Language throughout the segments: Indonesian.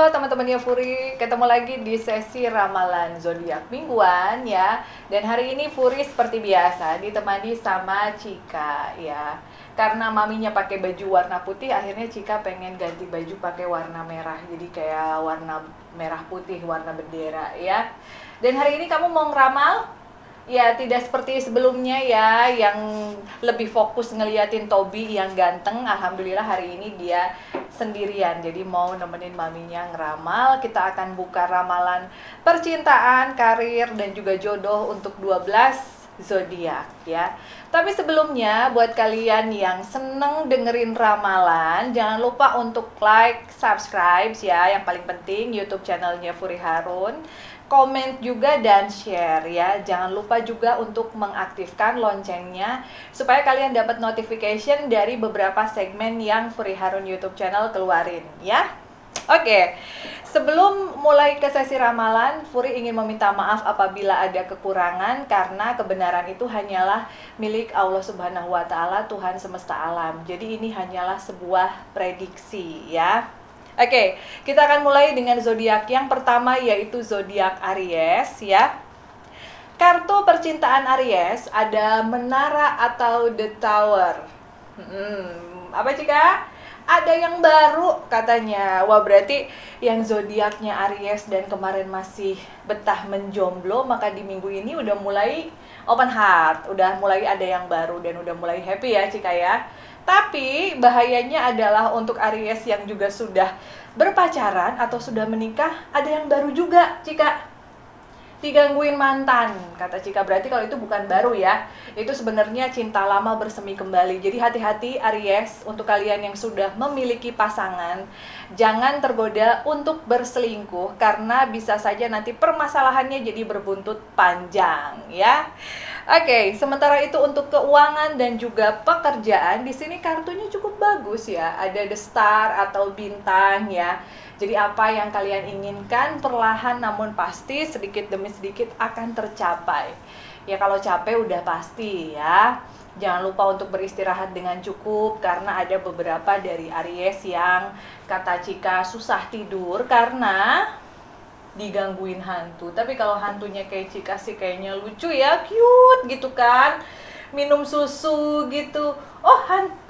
teman-temannya Furi, ketemu lagi di sesi ramalan zodiak mingguan ya. Dan hari ini Furi seperti biasa ditemani sama Cika ya. Karena maminya pakai baju warna putih, akhirnya Cika pengen ganti baju pakai warna merah. Jadi kayak warna merah putih, warna bendera ya. Dan hari ini kamu mau ngeramal? Ya, tidak seperti sebelumnya ya, yang lebih fokus ngeliatin Tobi yang ganteng. Alhamdulillah hari ini dia sendirian, jadi mau nemenin maminya ngeramal. Kita akan buka ramalan percintaan, karir, dan juga jodoh untuk 12 zodiak ya. Tapi sebelumnya, buat kalian yang seneng dengerin ramalan, jangan lupa untuk like, subscribe ya, yang paling penting YouTube channelnya Furi Harun. Komen juga dan share ya. Jangan lupa juga untuk mengaktifkan loncengnya supaya kalian dapat notification dari beberapa segmen yang Furi Harun YouTube channel keluarin ya. Oke, sebelum mulai ke sesi ramalan, Furi ingin meminta maaf apabila ada kekurangan karena kebenaran itu hanyalah milik Allah Subhanahu wa Ta'ala, Tuhan semesta alam. Jadi ini hanyalah sebuah prediksi ya. Oke, kita akan mulai dengan zodiak yang pertama, yaitu zodiak Aries ya. Kartu percintaan Aries ada menara atau the tower. Apa Cika? Ada yang baru katanya. Wah, berarti yang zodiaknya Aries dan kemarin masih betah menjomblo, maka di minggu ini udah mulai open heart, udah mulai ada yang baru dan udah mulai happy ya Cika ya. Tapi bahayanya adalah untuk Aries yang juga sudah berpacaran atau sudah menikah, ada yang baru juga, Cika. Digangguin mantan, kata Cika. Berarti kalau itu bukan baru ya, itu sebenarnya cinta lama bersemi kembali. Jadi hati-hati Aries, untuk kalian yang sudah memiliki pasangan, jangan tergoda untuk berselingkuh karena bisa saja nanti permasalahannya jadi berbuntut panjang ya. Oke, sementara itu untuk keuangan dan juga pekerjaan, di sini kartunya cukup bagus ya. Ada the star atau bintang ya. Jadi apa yang kalian inginkan perlahan namun pasti sedikit demi sedikit akan tercapai. Ya kalau capek udah pasti ya. Jangan lupa untuk beristirahat dengan cukup karena ada beberapa dari Aries yang kata Cika susah tidur karena digangguin hantu. Tapi kalau hantunya kayak Cika sih kayaknya lucu ya, cute gitu kan. Minum susu gitu. Oh,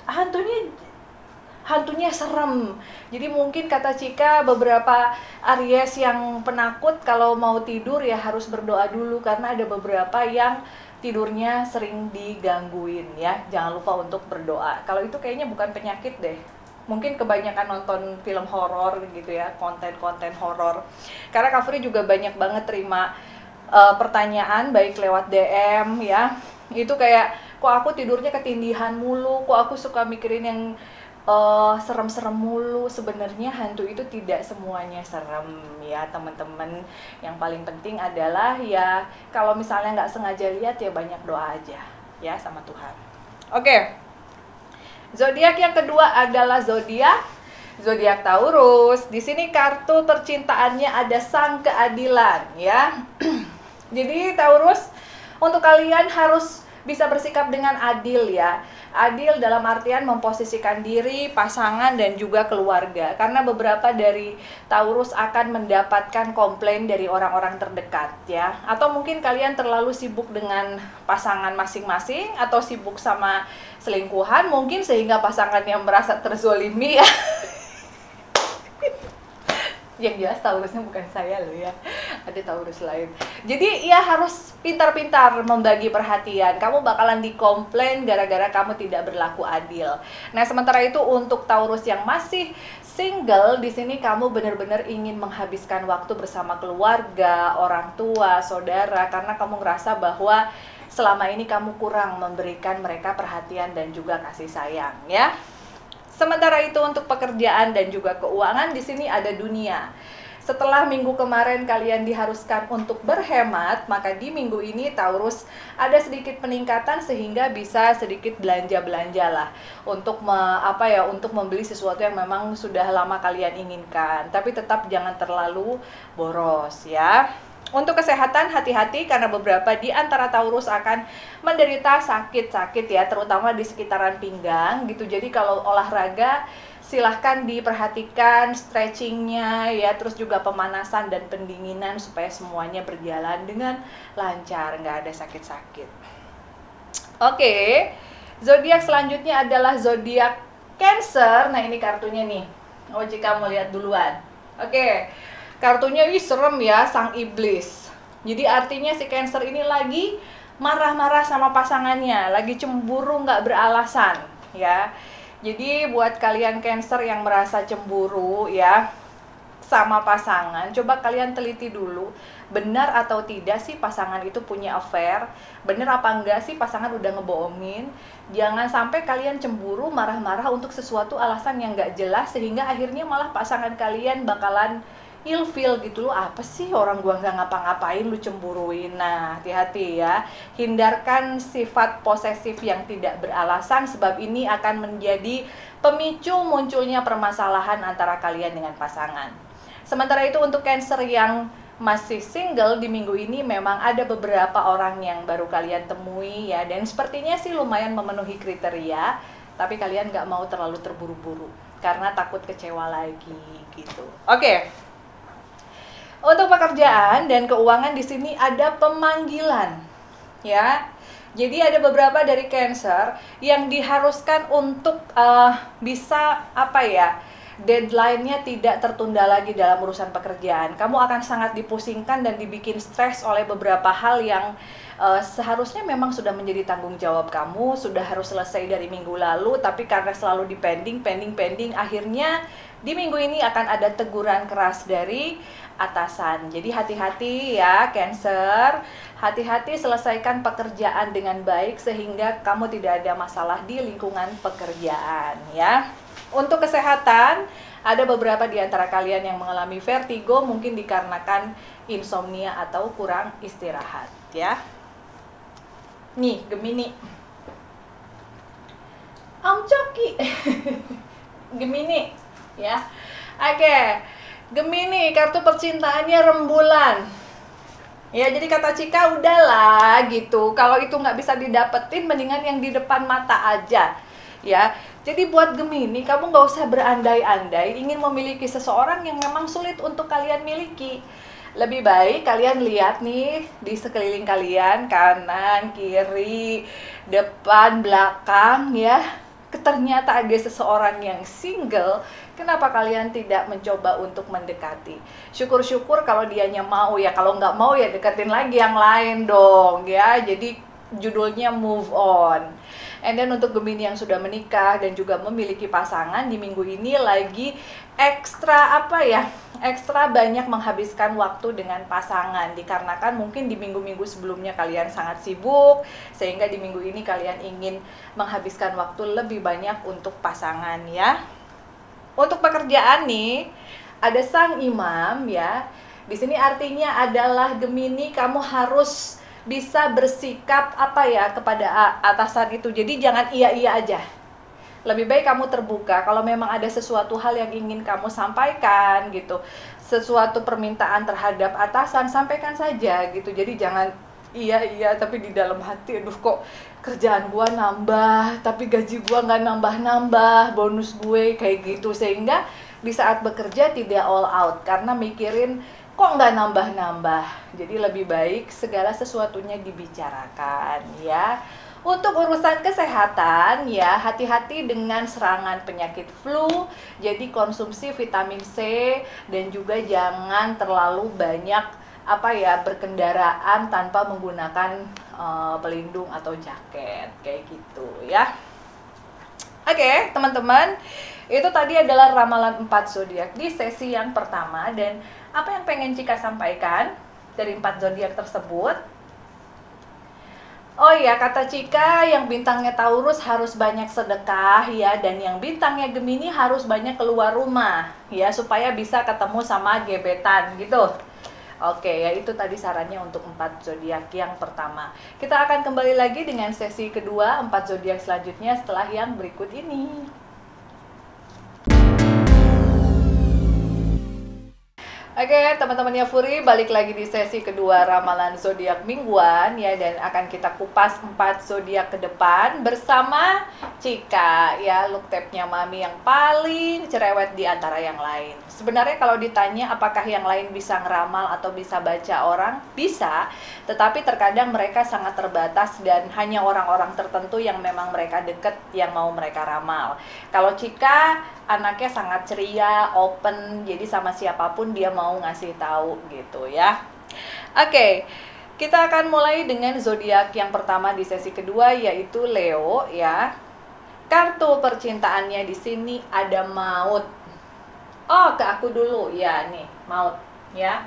hantunya serem. Jadi mungkin kata Cika beberapa Aries yang penakut kalau mau tidur ya harus berdoa dulu karena ada beberapa yang tidurnya sering digangguin ya. Jangan lupa untuk berdoa. Kalau itu kayaknya bukan penyakit deh. Mungkin kebanyakan nonton film horor gitu ya, konten-konten horor. Karena Kak Furi juga banyak banget terima pertanyaan baik lewat DM ya. Itu kayak kok aku tidurnya ketindihan mulu, kok aku suka mikirin yang serem-serem mulu. Sebenarnya hantu itu tidak semuanya serem ya teman-teman. Yang paling penting adalah ya kalau misalnya nggak sengaja lihat ya banyak doa aja ya sama Tuhan. Oke. Zodiak yang kedua adalah zodiak Taurus. Di sini kartu percintaannya ada sang keadilan ya. Jadi Taurus, untuk kalian harus bisa bersikap dengan adil ya. Adil dalam artian memposisikan diri, pasangan, dan juga keluarga. Karena beberapa dari Taurus akan mendapatkan komplain dari orang-orang terdekat ya. Atau mungkin kalian terlalu sibuk dengan pasangan masing-masing atau sibuk sama selingkuhan mungkin sehingga pasangannya merasa terzolimi ya. Yang jelas Taurusnya bukan saya loh ya, ada Taurus lain. Jadi ya harus pintar-pintar membagi perhatian. Kamu bakalan dikomplain gara-gara kamu tidak berlaku adil. Nah sementara itu untuk Taurus yang masih single, di sini kamu benar-benar ingin menghabiskan waktu bersama keluarga, orang tua, saudara, karena kamu ngerasa bahwa selama ini kamu kurang memberikan mereka perhatian dan juga kasih sayang ya. Sementara itu untuk pekerjaan dan juga keuangan, di sini ada dunia. Setelah minggu kemarin kalian diharuskan untuk berhemat, maka di minggu ini Taurus ada sedikit peningkatan sehingga bisa sedikit belanja-belanja lah untuk untuk membeli sesuatu yang memang sudah lama kalian inginkan. Tapi tetap jangan terlalu boros ya. Untuk kesehatan hati-hati karena beberapa di antara Taurus akan menderita sakit-sakit ya, terutama di sekitaran pinggang gitu. Jadi kalau olahraga silahkan diperhatikan stretchingnya ya, terus juga pemanasan dan pendinginan supaya semuanya berjalan dengan lancar, nggak ada sakit-sakit. Oke, zodiak selanjutnya adalah zodiak Cancer. Nah, ini kartunya nih. Oh, jika mau lihat duluan. Oke, kartunya ini serem ya, sang iblis. Jadi artinya si Cancer ini lagi marah-marah sama pasangannya, lagi cemburu nggak beralasan ya. Jadi buat kalian Cancer yang merasa cemburu ya sama pasangan, coba kalian teliti dulu, benar atau tidak sih pasangan itu punya affair, benar apa enggak sih pasangan udah ngebohongin. Jangan sampai kalian cemburu, marah-marah untuk sesuatu alasan yang nggak jelas, sehingga akhirnya malah pasangan kalian bakalan ilfeel gitu loh, apa sih orang gua nggak ngapa-ngapain lu cemburuin. Nah, hati-hati ya, hindarkan sifat posesif yang tidak beralasan, sebab ini akan menjadi pemicu munculnya permasalahan antara kalian dengan pasangan. Sementara itu untuk Cancer yang masih single di minggu ini, memang ada beberapa orang yang baru kalian temui ya, dan sepertinya sih lumayan memenuhi kriteria, tapi kalian nggak mau terlalu terburu-buru karena takut kecewa lagi gitu. Oke. Untuk pekerjaan dan keuangan di sini ada pemanggilan, ya. Jadi ada beberapa dari Cancer yang diharuskan untuk bisa deadline-nya tidak tertunda lagi dalam urusan pekerjaan. Kamu akan sangat dipusingkan dan dibikin stres oleh beberapa hal yang seharusnya memang sudah menjadi tanggung jawab kamu, sudah harus selesai dari minggu lalu, tapi karena selalu pending, akhirnya di minggu ini akan ada teguran keras dari atasan. Jadi hati-hati ya Cancer, hati-hati selesaikan pekerjaan dengan baik sehingga kamu tidak ada masalah di lingkungan pekerjaan ya. Untuk kesehatan, ada beberapa di antara kalian yang mengalami vertigo, mungkin dikarenakan insomnia atau kurang istirahat ya. Nih, Gemini. Coki. Gemini ya. Oke. Gemini, kartu percintaannya rembulan. Ya, jadi kata Cika, udahlah gitu. Kalau itu nggak bisa didapetin, mendingan yang di depan mata aja. Ya, jadi buat Gemini, kamu nggak usah berandai-andai ingin memiliki seseorang yang memang sulit untuk kalian miliki. Lebih baik kalian lihat nih di sekeliling kalian, kanan, kiri, depan, belakang ya. Ternyata ada seseorang yang single, kenapa kalian tidak mencoba untuk mendekati? Syukur-syukur kalau dianya mau ya, kalau nggak mau ya deketin lagi yang lain dong ya. Jadi judulnya move on. And then untuk Gemini yang sudah menikah dan juga memiliki pasangan, di minggu ini lagi ekstra ekstra banyak menghabiskan waktu dengan pasangan, dikarenakan mungkin di minggu-minggu sebelumnya kalian sangat sibuk, sehingga di minggu ini kalian ingin menghabiskan waktu lebih banyak untuk pasangan ya. Untuk pekerjaan nih, ada sang imam ya. Di sini artinya adalah Gemini, kamu harus bisa bersikap kepada atasan itu. Jadi jangan iya-iya aja. Lebih baik kamu terbuka. Kalau memang ada sesuatu hal yang ingin kamu sampaikan gitu, sesuatu permintaan terhadap atasan, sampaikan saja gitu. Jadi jangan iya tapi di dalam hati, aduh kok kerjaan gua nambah tapi gaji gua nggak nambah-nambah, bonus gue kayak gitu, sehingga di saat bekerja tidak all out karena mikirin kok nggak nambah-nambah. Jadi lebih baik segala sesuatunya dibicarakan ya. Untuk urusan kesehatan ya, hati-hati dengan serangan penyakit flu. Jadi konsumsi vitamin C dan juga jangan terlalu banyak berkendaraan tanpa menggunakan pelindung atau jaket kayak gitu ya. Oke, teman-teman, itu tadi adalah ramalan 4 zodiak di sesi yang pertama. Dan apa yang pengen Cika sampaikan dari 4 zodiak tersebut? Oh iya, kata Cika, yang bintangnya Taurus harus banyak sedekah ya, dan yang bintangnya Gemini harus banyak keluar rumah ya, supaya bisa ketemu sama gebetan gitu. Oke, ya itu tadi sarannya untuk 4 zodiak yang pertama. Kita akan kembali lagi dengan sesi kedua 4 zodiak selanjutnya setelah yang berikut ini. Oke, teman-temannya Furi, balik lagi di sesi kedua ramalan zodiak mingguan ya, dan akan kita kupas 4 zodiak ke depan bersama Cika ya, look tape-nya Mami yang paling cerewet di antara yang lain. Sebenarnya kalau ditanya apakah yang lain bisa ngeramal atau bisa baca orang, bisa, tetapi terkadang mereka sangat terbatas dan hanya orang-orang tertentu yang memang mereka deket yang mau mereka ramal. Kalau Cika anaknya sangat ceria, open, jadi sama siapapun dia mau ngasih tahu gitu ya. Oke, kita akan mulai dengan zodiak yang pertama di sesi kedua, yaitu Leo ya. Kartu percintaannya di sini ada maut. Oh, ke aku dulu ya, nih maut ya.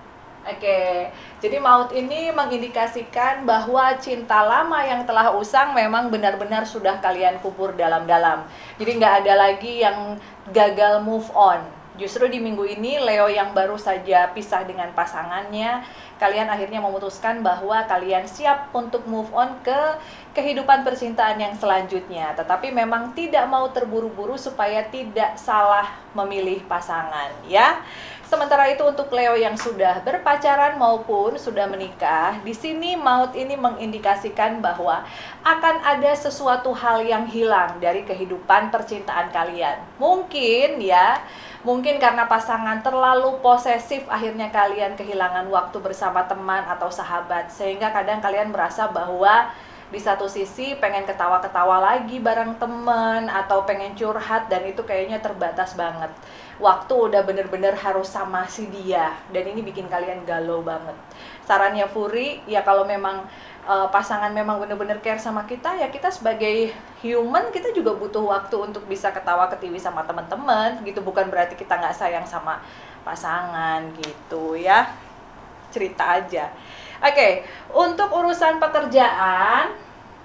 Oke, jadi maut ini mengindikasikan bahwa cinta lama yang telah usang memang benar-benar sudah kalian kubur dalam-dalam. Jadi nggak ada lagi yang gagal move on. Justru di minggu ini Leo yang baru saja pisah dengan pasangannya, kalian akhirnya memutuskan bahwa kalian siap untuk move on ke kehidupan percintaan yang selanjutnya. Tetapi memang tidak mau terburu-buru supaya tidak salah memilih pasangan ya. Sementara itu untuk Leo yang sudah berpacaran maupun sudah menikah, di sini maut ini mengindikasikan bahwa akan ada sesuatu hal yang hilang dari kehidupan percintaan kalian. Mungkin ya, mungkin karena pasangan terlalu posesif akhirnya kalian kehilangan waktu bersama teman atau sahabat, sehingga kadang kalian merasa bahwa di satu sisi pengen ketawa-ketawa lagi bareng temen atau pengen curhat, dan itu kayaknya terbatas banget. Waktu udah bener-bener harus sama si dia, dan ini bikin kalian galau banget. Sarannya Furi, ya kalau memang pasangan memang bener-bener care sama kita, ya kita sebagai human, kita juga butuh waktu untuk bisa ketawa-ketiwi sama teman-teman gitu. Bukan berarti kita nggak sayang sama pasangan gitu ya. Cerita aja. Oke, untuk urusan pekerjaan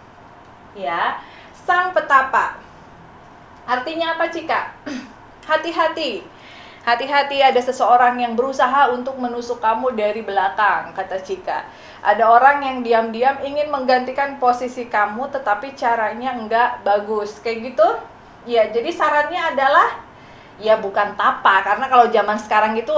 ya, sang petapa. Artinya apa, Cika? Hati-hati. Hati-hati, ada seseorang yang berusaha untuk menusuk kamu dari belakang, kata Cika. Ada orang yang diam-diam ingin menggantikan posisi kamu, tetapi caranya enggak bagus. Kayak gitu? Ya, jadi sarannya adalah ya bukan tapa, karena kalau zaman sekarang itu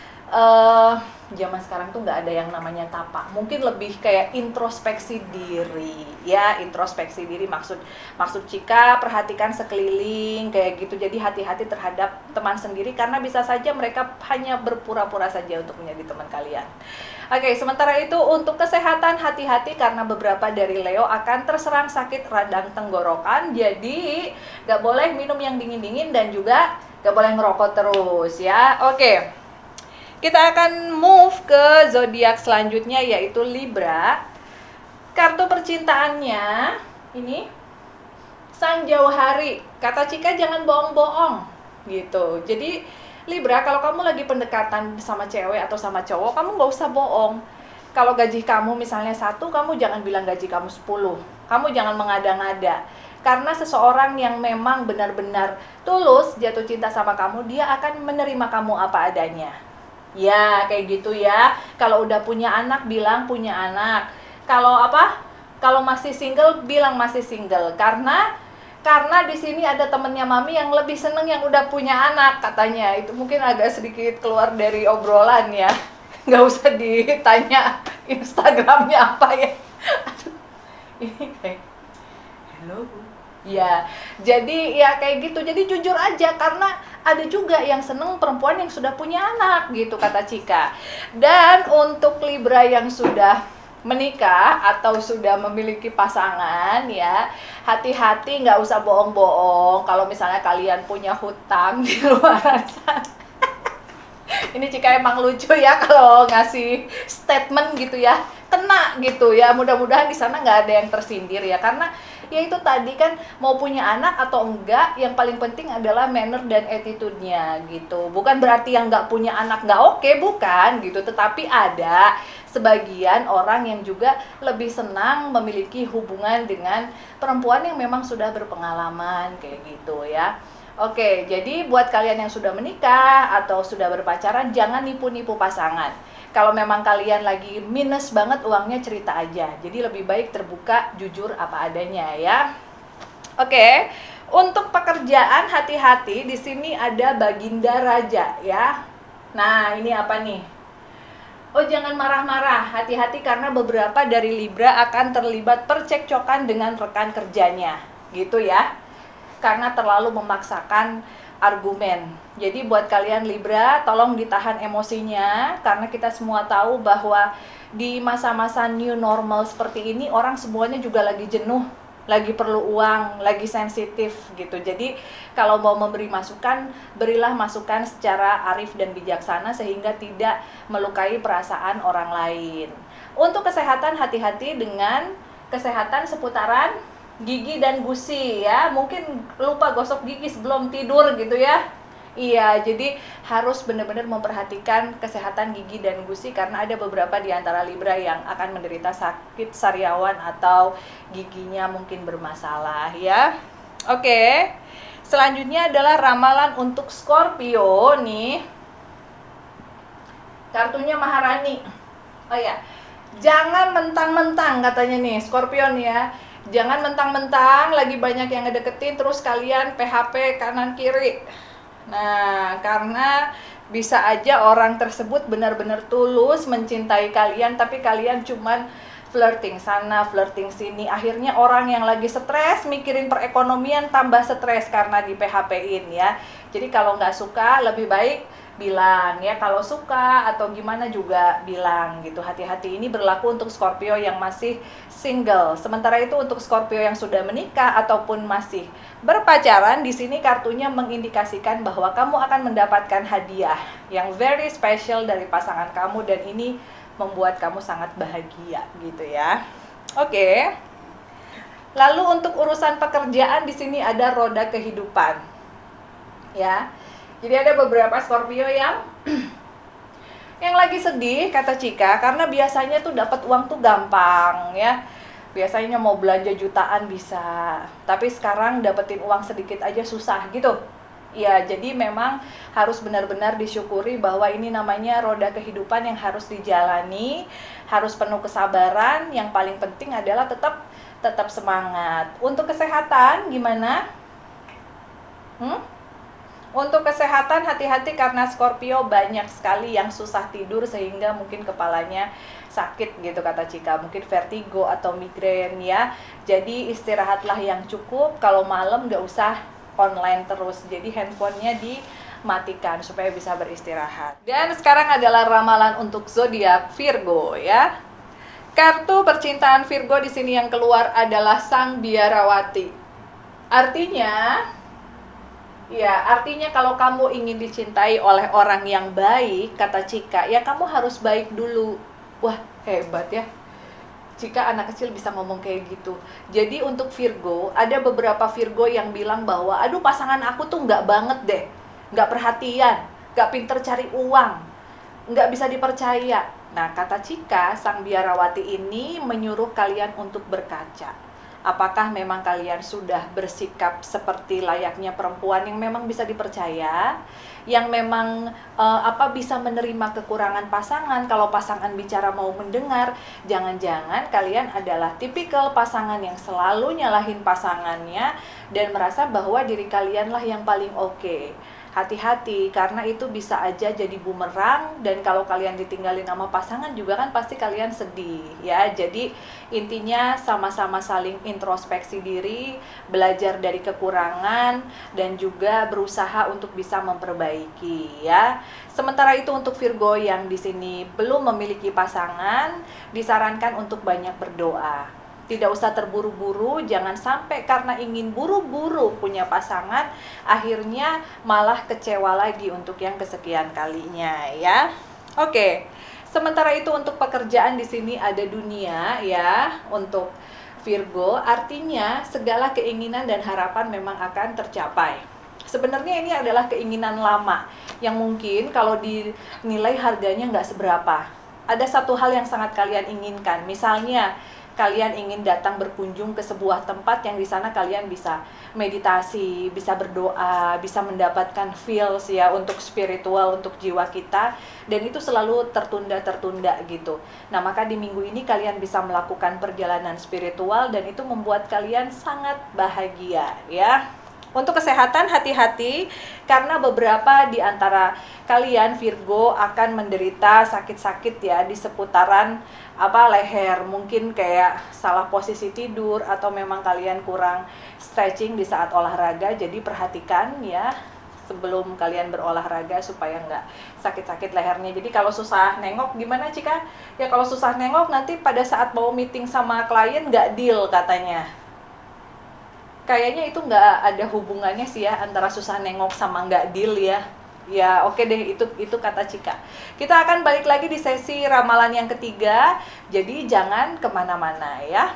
zaman sekarang tuh nggak ada yang namanya tapa. Mungkin lebih kayak introspeksi diri ya, introspeksi diri. Maksud Cika, perhatikan sekeliling kayak gitu. Jadi hati-hati terhadap teman sendiri, karena bisa saja mereka hanya berpura-pura saja untuk menjadi teman kalian. Oke, sementara itu untuk kesehatan, hati-hati karena beberapa dari Leo akan terserang sakit radang tenggorokan. Jadi nggak boleh minum yang dingin-dingin dan juga nggak boleh ngerokok terus ya. Oke, kita akan move ke zodiak selanjutnya, yaitu Libra. Kartu percintaannya ini sang jauh hari. Kata Cika jangan bohong-bohong gitu. Jadi Libra, kalau kamu lagi pendekatan sama cewek atau sama cowok, kamu nggak usah bohong. Kalau gaji kamu misalnya 1, kamu jangan bilang gaji kamu 10. Kamu jangan mengada-ngada. Karena seseorang yang memang benar-benar tulus jatuh cinta sama kamu, dia akan menerima kamu apa adanya. Ya, kayak gitu ya. Kalau udah punya anak, bilang punya anak. Kalau Kalau masih single, bilang masih single. Karena di sini ada temennya Mami yang lebih seneng yang udah punya anak, katanya. Itu mungkin agak sedikit keluar dari obrolan ya. Nggak usah ditanya Instagramnya apa ya. Aduh, ini kayak hello. Ya, jadi ya kayak gitu. Jadi jujur aja, karena ada juga yang seneng perempuan yang sudah punya anak gitu, kata Cika. Dan untuk Libra yang sudah menikah atau sudah memiliki pasangan ya, hati-hati, nggak usah bohong-bohong. Kalau misalnya kalian punya hutang di luar sana. Ini Cika emang lucu ya kalau ngasih statement gitu ya, kena gitu ya. Mudah-mudahan di sana nggak ada yang tersindir ya, karena ya itu tadi kan, mau punya anak atau enggak, yang paling penting adalah manner dan attitude-nya gitu. Bukan berarti yang nggak punya anak nggak oke, bukan gitu. Tetapi ada sebagian orang yang juga lebih senang memiliki hubungan dengan perempuan yang memang sudah berpengalaman kayak gitu ya. Oke, jadi buat kalian yang sudah menikah atau sudah berpacaran, jangan nipu-nipu pasangan. Kalau memang kalian lagi minus banget uangnya, cerita aja. Jadi lebih baik terbuka, jujur apa adanya ya. Oke, untuk pekerjaan hati-hati, di sini ada Baginda Raja ya. Nah, ini apa nih? Oh, jangan marah-marah, hati-hati karena beberapa dari Libra akan terlibat percekcokan dengan rekan kerjanya, gitu ya. Karena terlalu memaksakan argumen. Jadi buat kalian Libra, tolong ditahan emosinya, karena kita semua tahu bahwa di masa-masa new normal seperti ini, orang semuanya juga lagi jenuh, lagi perlu uang, lagi sensitif gitu. Jadi kalau mau memberi masukan, berilah masukan secara arif dan bijaksana sehingga tidak melukai perasaan orang lain. Untuk kesehatan, hati-hati dengan kesehatan seputaran gigi dan gusi ya. Mungkin lupa gosok gigi sebelum tidur gitu ya. Iya, jadi harus benar-benar memperhatikan kesehatan gigi dan gusi karena ada beberapa di antara Libra yang akan menderita sakit sariawan atau giginya mungkin bermasalah ya. Oke. Selanjutnya adalah ramalan untuk Scorpio nih. Kartunya Maharani. Oh ya. Jangan mentang-mentang katanya nih Scorpio nih ya. Jangan mentang-mentang lagi banyak yang ngedeketin terus kalian PHP kanan kiri. Nah, karena bisa aja orang tersebut benar-benar tulus mencintai kalian, tapi kalian cuman flirting sana, flirting sini. Akhirnya orang yang lagi stres, mikirin perekonomian tambah stres karena di PHP-in ya. Jadi kalau nggak suka, lebih baik bilang ya. Kalau suka atau gimana juga bilang gitu. Hati-hati, ini berlaku untuk Scorpio yang masih single. Sementara itu untuk Scorpio yang sudah menikah ataupun masih berpacaran, di sini kartunya mengindikasikan bahwa kamu akan mendapatkan hadiah yang very special dari pasangan kamu dan ini membuat kamu sangat bahagia gitu ya. Oke. Lalu untuk urusan pekerjaan di sini ada roda kehidupan. Ya. Jadi ada beberapa Scorpio yang yang lagi sedih kata Cika karena biasanya tuh dapat uang tuh gampang ya. Biasanya mau belanja jutaan bisa, tapi sekarang dapetin uang sedikit aja susah gitu. Ya, jadi memang harus benar-benar disyukuri bahwa ini namanya roda kehidupan yang harus dijalani, harus penuh kesabaran. Yang paling penting adalah tetap semangat. Untuk kesehatan gimana? Untuk kesehatan hati-hati karena Scorpio banyak sekali yang susah tidur sehingga mungkin kepalanya sakit gitu kata Cika, mungkin vertigo atau migrain ya. Jadi istirahatlah yang cukup, kalau malam nggak usah online terus, jadi handphonenya dimatikan supaya bisa beristirahat. Dan sekarang adalah ramalan untuk zodiak Virgo ya. Kartu percintaan Virgo di sini yang keluar adalah Sang Biarawati. Artinya kalau kamu ingin dicintai oleh orang yang baik, kata Cika, ya kamu harus baik dulu. Wah, hebat ya. Cika anak kecil bisa ngomong kayak gitu. Jadi untuk Virgo, ada beberapa Virgo yang bilang bahwa, aduh pasangan aku tuh nggak banget deh. Nggak perhatian, nggak pinter cari uang, nggak bisa dipercaya. Nah, kata Cika, Sang Biarawati ini menyuruh kalian untuk berkaca. Apakah memang kalian sudah bersikap seperti layaknya perempuan yang memang bisa dipercaya, yang memang bisa menerima kekurangan pasangan. Kalau pasangan bicara mau mendengar, jangan-jangan kalian adalah tipikal pasangan yang selalu nyalahin pasangannya dan merasa bahwa diri kalianlah yang paling oke. Hati-hati karena itu bisa aja jadi bumerang, dan kalau kalian ditinggalin sama pasangan juga kan pasti kalian sedih ya. Jadi intinya sama-sama saling introspeksi diri, belajar dari kekurangan dan juga berusaha untuk bisa memperbaiki ya. Sementara itu untuk Virgo yang di sini belum memiliki pasangan, disarankan untuk banyak berdoa. Tidak usah terburu-buru, jangan sampai karena ingin buru-buru punya pasangan, akhirnya malah kecewa lagi untuk yang kesekian kalinya ya. Oke, sementara itu untuk pekerjaan di sini ada dunia ya untuk Virgo, artinya segala keinginan dan harapan memang akan tercapai. Sebenarnya ini adalah keinginan lama yang mungkin kalau dinilai harganya nggak seberapa. Ada satu hal yang sangat kalian inginkan, misalnya kalian ingin datang berkunjung ke sebuah tempat yang di sana kalian bisa meditasi, bisa berdoa, bisa mendapatkan feels ya untuk spiritual, untuk jiwa kita, dan itu selalu tertunda gitu. Nah, maka di minggu ini kalian bisa melakukan perjalanan spiritual dan itu membuat kalian sangat bahagia ya. Untuk kesehatan hati-hati karena beberapa di antara kalian Virgo akan menderita sakit-sakit ya di seputaran leher, mungkin kayak salah posisi tidur atau memang kalian kurang stretching di saat olahraga. Jadi perhatikan ya sebelum kalian berolahraga supaya nggak sakit-sakit lehernya. Jadi kalau susah nengok gimana Cika? Ya kalau susah nengok nanti pada saat mau meeting sama klien nggak deal katanya. Kayaknya itu nggak ada hubungannya sih ya antara susah nengok sama nggak deal ya. Ya oke deh, itu kata Cika. Kita akan balik lagi di sesi ramalan yang ketiga. Jadi jangan kemana-mana ya.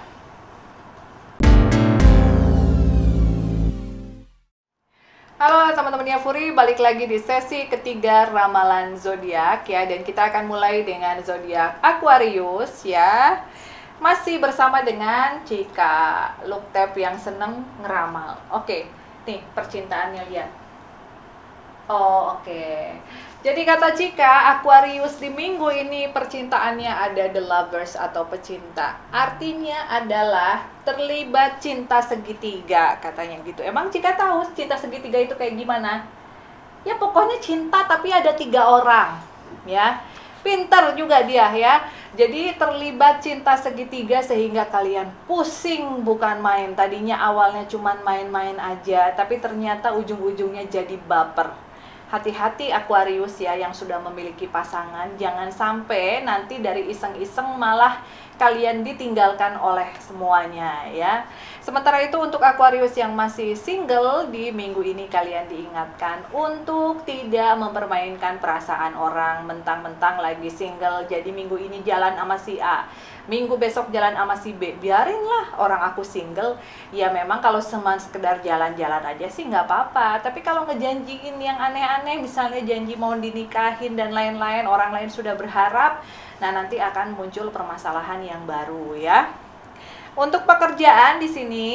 Halo teman-teman Yafuri, balik lagi di sesi ketiga ramalan zodiak ya. Dan kita akan mulai dengan zodiak Aquarius ya. Masih bersama dengan Cika, look tab yang seneng ngeramal. Oke, nih percintaannya lihat. Oh oke. Jadi kata Cika, Aquarius di minggu ini percintaannya ada the lovers atau pecinta. Artinya adalah terlibat cinta segitiga katanya gitu. Emang Cika tahu cinta segitiga itu kayak gimana? Ya pokoknya cinta tapi ada 3 orang ya. Pinter juga dia ya. Jadi terlibat cinta segitiga sehingga kalian pusing bukan main. Tadinya awalnya cuman main-main aja, tapi ternyata ujung-ujungnya jadi baper. Hati-hati Aquarius ya yang sudah memiliki pasangan, jangan sampai nanti dari iseng-iseng malah kalian ditinggalkan oleh semuanya ya. Sementara itu untuk Aquarius yang masih single, di minggu ini kalian diingatkan untuk tidak mempermainkan perasaan orang. Mentang-mentang lagi single, jadi minggu ini jalan sama si A, minggu besok jalan sama si B. Biarinlah orang aku single. Ya memang kalau cuma sekedar jalan-jalan aja sih nggak apa-apa. Tapi kalau ngejanjiin yang aneh-aneh, misalnya janji mau dinikahin dan lain-lain, orang lain sudah berharap, nah nanti akan muncul permasalahan yang baru ya. Untuk pekerjaan di sini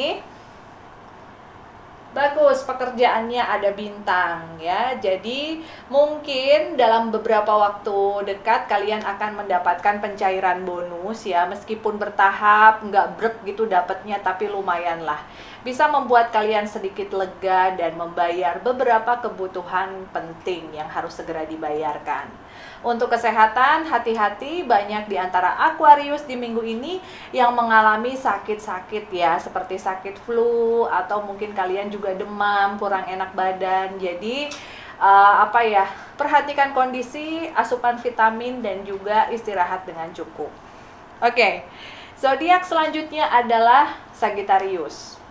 bagus, pekerjaannya ada bintang ya. Jadi mungkin dalam beberapa waktu dekat kalian akan mendapatkan pencairan bonus ya, meskipun bertahap, nggak brek gitu dapatnya, tapi lumayan lah. Bisa membuat kalian sedikit lega dan membayar beberapa kebutuhan penting yang harus segera dibayarkan. Untuk kesehatan, hati-hati, banyak di antara Aquarius di minggu ini yang mengalami sakit-sakit ya, seperti sakit flu atau mungkin kalian juga demam, kurang enak badan. Jadi perhatikan kondisi, asupan vitamin dan juga istirahat dengan cukup. Oke. Zodiak selanjutnya adalah Sagittarius.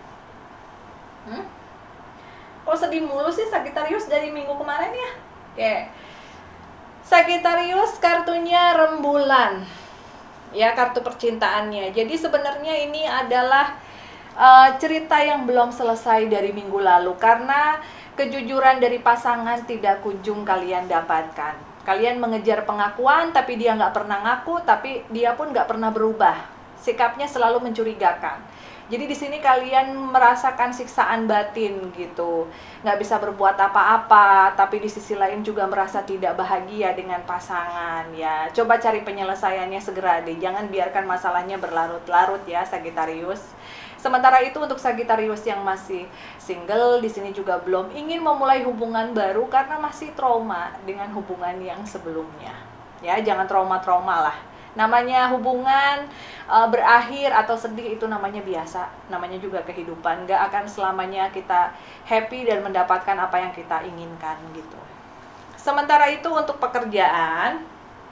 Kok sedih mulu sih Sagittarius dari minggu kemarin ya? Oke. Sagittarius kartunya rembulan ya, kartu percintaannya. Jadi sebenarnya ini adalah cerita yang belum selesai dari minggu lalu, karena kejujuran dari pasangan tidak kunjung kalian dapatkan. Kalian mengejar pengakuan tapi dia nggak pernah ngaku, tapi dia pun nggak pernah berubah. Sikapnya selalu mencurigakan. Jadi di sini kalian merasakan siksaan batin gitu, nggak bisa berbuat apa-apa, tapi di sisi lain juga merasa tidak bahagia dengan pasangan ya. Coba cari penyelesaiannya segera deh, jangan biarkan masalahnya berlarut-larut ya Sagittarius. Sementara itu untuk Sagittarius yang masih single, di sini juga belum ingin memulai hubungan baru karena masih trauma dengan hubungan yang sebelumnya. Ya, jangan trauma-trauma lah. Namanya hubungan berakhir atau sedih itu namanya biasa, namanya juga kehidupan. Gak akan selamanya kita happy dan mendapatkan apa yang kita inginkan gitu. Sementara itu untuk pekerjaan,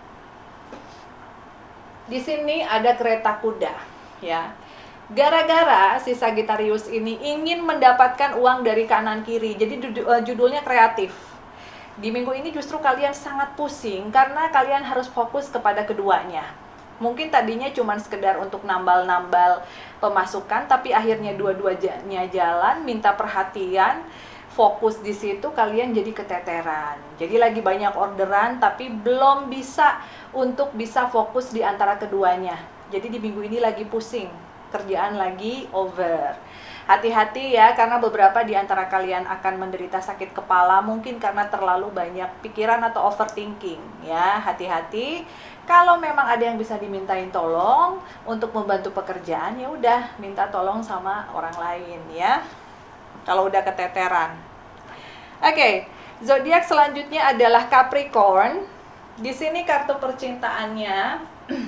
di sini ada kereta kuda ya. Gara-gara si Sagittarius ini ingin mendapatkan uang dari kanan kiri, jadi judulnya kreatif. Di minggu ini justru kalian sangat pusing karena kalian harus fokus kepada keduanya. Mungkin tadinya cuma sekedar untuk nambal-nambal pemasukan, tapi akhirnya dua-duanya jalan, minta perhatian, fokus di situ, kalian jadi keteteran. Jadi lagi banyak orderan tapi belum bisa untuk bisa fokus di antara keduanya. Jadi di minggu ini lagi pusing, kerjaan lagi over. Hati-hati ya, karena beberapa di antara kalian akan menderita sakit kepala, mungkin karena terlalu banyak pikiran atau overthinking ya. Hati-hati. Kalau memang ada yang bisa dimintain tolong untuk membantu pekerjaan, ya udah minta tolong sama orang lain ya. kalau udah keteteran. Oke, zodiak selanjutnya adalah Capricorn. Di sini kartu percintaannya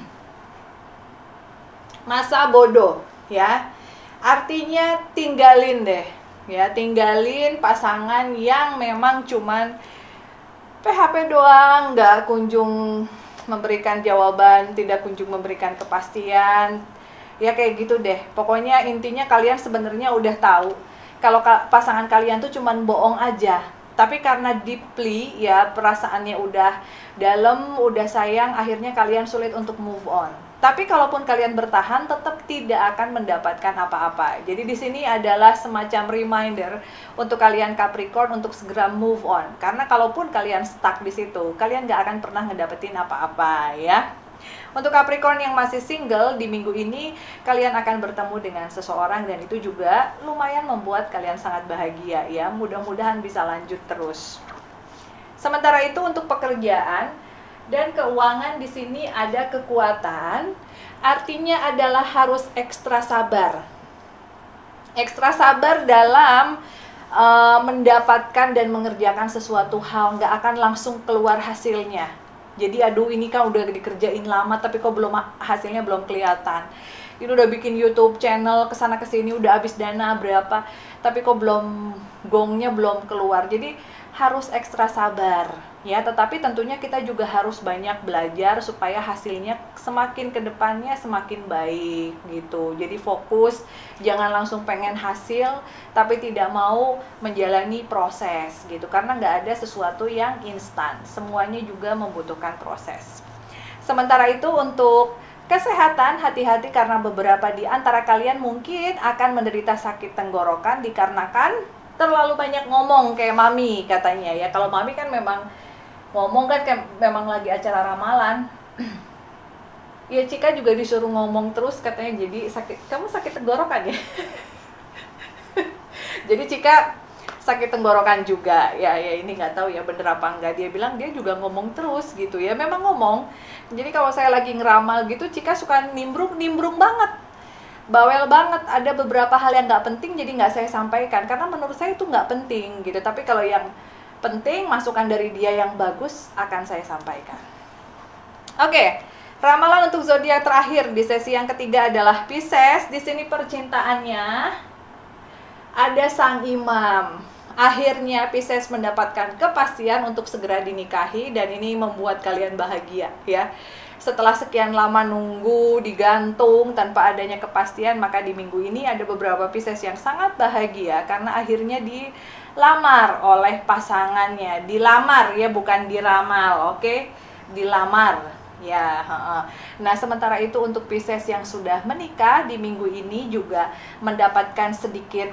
masa bodoh, ya. Artinya tinggalin deh, ya, tinggalin pasangan yang memang cuman PHP doang, nggak kunjung memberikan jawaban, tidak kunjung memberikan kepastian. Ya kayak gitu deh. Pokoknya intinya kalian sebenarnya udah tahu kalau pasangan kalian tuh cuman bohong aja. Tapi karena deeply ya perasaannya udah dalam, udah sayang, akhirnya kalian sulit untuk move on. Tapi kalaupun kalian bertahan, tetap tidak akan mendapatkan apa-apa. Jadi di sini adalah semacam reminder untuk kalian Capricorn untuk segera move on. Karena kalaupun kalian stuck di situ, kalian nggak akan pernah ngedapetin apa-apa ya. Untuk Capricorn yang masih single, di minggu ini kalian akan bertemu dengan seseorang dan itu juga lumayan membuat kalian sangat bahagia ya. Mudah-mudahan bisa lanjut terus. Sementara itu untuk pekerjaan dan keuangan di sini ada kekuatan, artinya adalah harus ekstra sabar. Ekstra sabar dalam mendapatkan dan mengerjakan sesuatu hal, nggak akan langsung keluar hasilnya. Jadi aduh ini kan udah dikerjain lama tapi kok belum hasilnya belum kelihatan. Ini udah bikin YouTube channel kesana kesini udah habis dana berapa tapi kok belum gongnya belum keluar. Jadi harus ekstra sabar ya, tetapi tentunya kita juga harus banyak belajar supaya hasilnya semakin ke depannya semakin baik gitu. Jadi fokus, jangan langsung pengen hasil tapi tidak mau menjalani proses gitu, karena nggak ada sesuatu yang instan, semuanya juga membutuhkan proses. Sementara itu untuk kesehatan, hati-hati karena beberapa di antara kalian mungkin akan menderita sakit tenggorokan dikarenakan terlalu banyak ngomong kayak Mami katanya ya. Kalau Mami kan memang ngomong kan kayak memang lagi acara ramalan. Ya Cika juga disuruh ngomong terus katanya, jadi sakit. Kamu sakit tenggorokan ya? Jadi Cika sakit tenggorokan juga ya. Ya ini nggak tahu ya bener apa enggak. Dia bilang dia juga ngomong terus gitu ya. Memang ngomong. Jadi kalau saya lagi ngeramal gitu, Cika suka nimbrung banget. Bawel banget, ada beberapa hal yang nggak penting jadi nggak saya sampaikan karena menurut saya itu nggak penting gitu. Tapi kalau yang penting, masukan dari dia yang bagus akan saya sampaikan. Oke, ramalan untuk zodiak terakhir di sesi yang ketiga adalah Pisces. Di sini percintaannya ada sang imam. Akhirnya Pisces mendapatkan kepastian untuk segera dinikahi dan ini membuat kalian bahagia ya. Setelah sekian lama nunggu, digantung, tanpa adanya kepastian, maka di minggu ini ada beberapa Pisces yang sangat bahagia karena akhirnya dilamar oleh pasangannya. Dilamar ya, bukan diramal, oke? Dilamar, ya. Nah, sementara itu untuk Pisces yang sudah menikah di minggu ini juga mendapatkan sedikit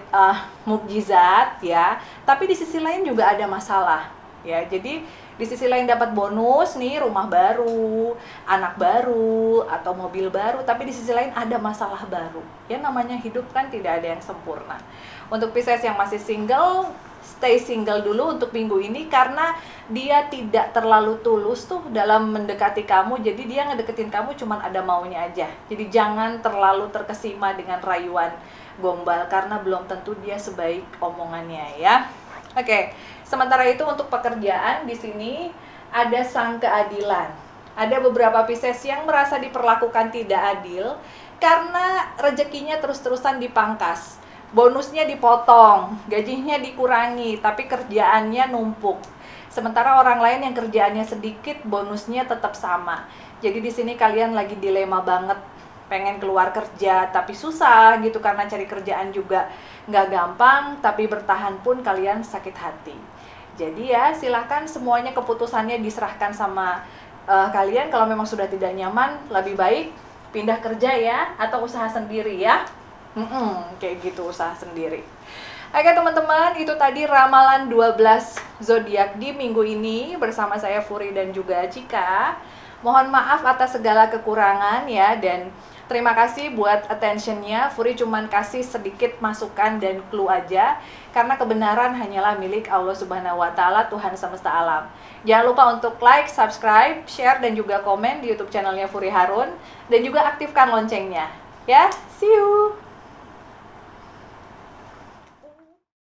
mukjizat ya. Tapi di sisi lain juga ada masalah ya. Jadi di sisi lain dapat bonus nih, rumah baru, anak baru, atau mobil baru. Tapi di sisi lain ada masalah baru. Ya namanya hidup kan tidak ada yang sempurna. Untuk Pisces yang masih single, stay single dulu untuk minggu ini. Karena dia tidak terlalu tulus tuh dalam mendekati kamu. Jadi dia ngedeketin kamu cuman ada maunya aja. Jadi jangan terlalu terkesima dengan rayuan gombal. Karena belum tentu dia sebaik omongannya ya. Oke, sementara itu untuk pekerjaan di sini ada sang keadilan. Ada beberapa Pisces yang merasa diperlakukan tidak adil karena rezekinya terus-terusan dipangkas. Bonusnya dipotong, gajinya dikurangi, tapi kerjaannya numpuk. Sementara orang lain yang kerjaannya sedikit, bonusnya tetap sama. Jadi di sini kalian lagi dilema banget. Pengen keluar kerja tapi susah gitu karena cari kerjaan juga nggak gampang, tapi bertahan pun kalian sakit hati. Jadi ya silahkan semuanya keputusannya diserahkan sama kalian. Kalau memang sudah tidak nyaman, lebih baik pindah kerja ya atau usaha sendiri ya. Kayak gitu, usaha sendiri. Oke teman-teman, itu tadi ramalan 12 zodiak di minggu ini bersama saya Furi dan juga Cika. Mohon maaf atas segala kekurangan ya, dan terima kasih buat attentionnya. Furi cuman kasih sedikit masukan dan clue aja, karena kebenaran hanyalah milik Allah Subhanahu wa Ta'ala, Tuhan semesta alam. Jangan lupa untuk like, subscribe, share, dan juga komen di YouTube channelnya Furi Harun, dan juga aktifkan loncengnya. Ya, see you!